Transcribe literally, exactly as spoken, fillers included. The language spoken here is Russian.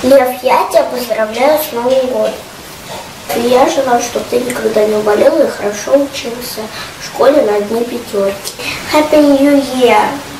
Лев, я тебя поздравляю с Новым годом. И я желаю, чтобы ты никогда не болел и хорошо учился в школе на одни пятерки. Happy New Year!